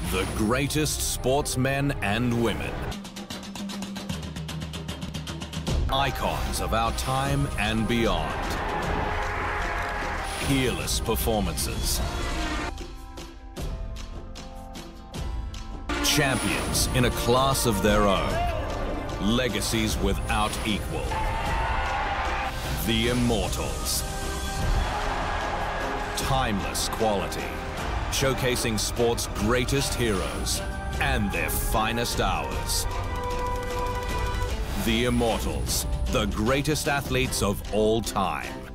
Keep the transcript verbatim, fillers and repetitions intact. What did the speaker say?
The greatest sportsmen and women. Icons of our time and beyond. Peerless performances. Champions in a class of their own. Legacies without equal. The Immortals. Timeless quality. Showcasing sport's greatest heroes and their finest hours. The Immortals, the greatest athletes of all time.